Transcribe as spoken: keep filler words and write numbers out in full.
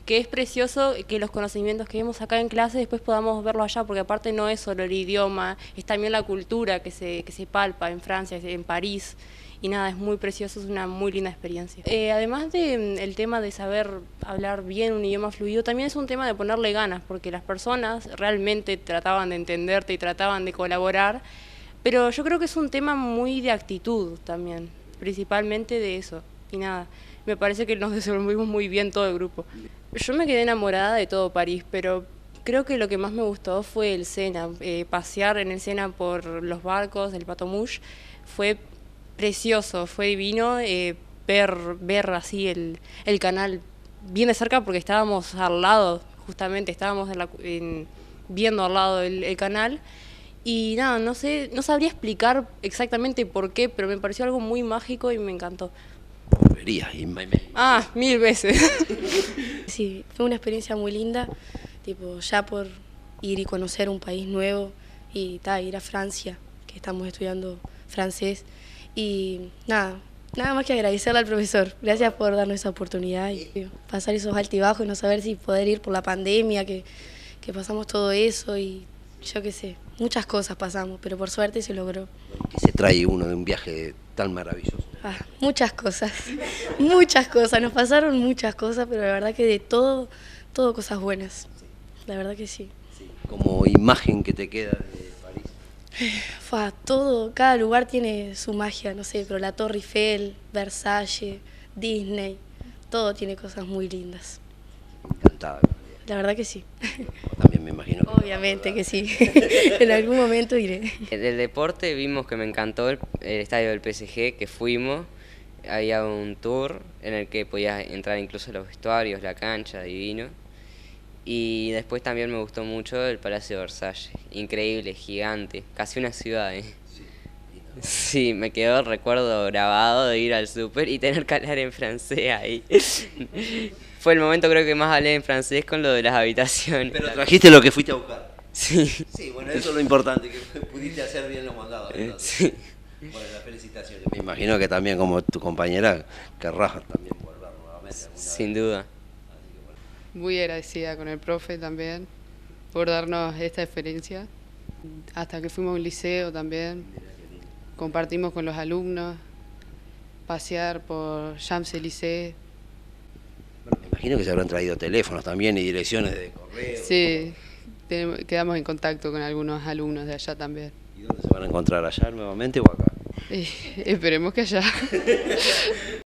que es precioso que los conocimientos que vemos acá en clase después podamos verlo allá, porque aparte no es solo el idioma, es también la cultura que se, que se palpa en Francia, en París, y nada, es muy precioso, es una muy linda experiencia. Eh, además del de, tema de saber hablar bien un idioma fluido, también es un tema de ponerle ganas, porque las personas realmente trataban de entenderte y trataban de colaborar, pero yo creo que es un tema muy de actitud también, principalmente de eso, y nada, me parece que nos desenvolvimos muy bien todo el grupo. Yo me quedé enamorada de todo París, pero creo que lo que más me gustó fue el Sena, eh, pasear en el Sena por los barcos, el Bateau Mouche, fue precioso, fue divino, eh, ver, ver así el, el canal bien de cerca porque estábamos al lado, justamente estábamos en la, en, viendo al lado el, el canal. Y nada, no sé, no sabría explicar exactamente por qué, pero me pareció algo muy mágico y me encantó. Volverías y me... Ah, mil veces. Sí, fue una experiencia muy linda, tipo ya por ir y conocer un país nuevo y ta, ir a Francia, que estamos estudiando francés. Y nada, nada más que agradecerle al profesor. Gracias por darnos esa oportunidad y pasar esos altibajos y no saber si poder ir por la pandemia, que, que pasamos todo eso y yo qué sé, muchas cosas pasamos, pero por suerte se logró. ¿Qué se trae uno de un viaje tan maravilloso? Ah, muchas cosas, muchas cosas, nos pasaron muchas cosas, pero la verdad que de todo, todo cosas buenas, la verdad que sí. Sí. Como imagen que te queda de París. Fa, todo, cada lugar tiene su magia, no sé, pero la Torre Eiffel, Versalles, Disney, todo tiene cosas muy lindas. Encantada. La verdad que sí. También me imagino. Que Obviamente que sí. En algún momento iré. Del deporte vimos que me encantó el, el estadio del P S G, que fuimos. Había un tour en el que podías entrar incluso a los vestuarios, la cancha, divino. Y después también me gustó mucho el Palacio de Versalles. Increíble, gigante, casi una ciudad, ¿eh? Sí, me quedó el recuerdo grabado de ir al súper y tener que hablar en francés ahí. Fue el momento creo que más hablé en francés con lo de las habitaciones. Pero trajiste lo que fuiste a buscar. Sí. Sí, bueno, eso es lo importante, que pudiste hacer bien los mandados. Sí. Bueno, las felicitaciones. Me imagino que también como tu compañera querrás también volver nuevamente. Sin duda. Muy agradecida con el profe también por darnos esta experiencia. Hasta que fuimos a un liceo también, compartimos con los alumnos, pasear por Champs-Élysées. Bueno, me imagino que se habrán traído teléfonos también y direcciones de correo. Sí, tenemos, quedamos en contacto con algunos alumnos de allá también. ¿Y dónde se van a encontrar? ¿Allá nuevamente o acá? Eh, esperemos que allá.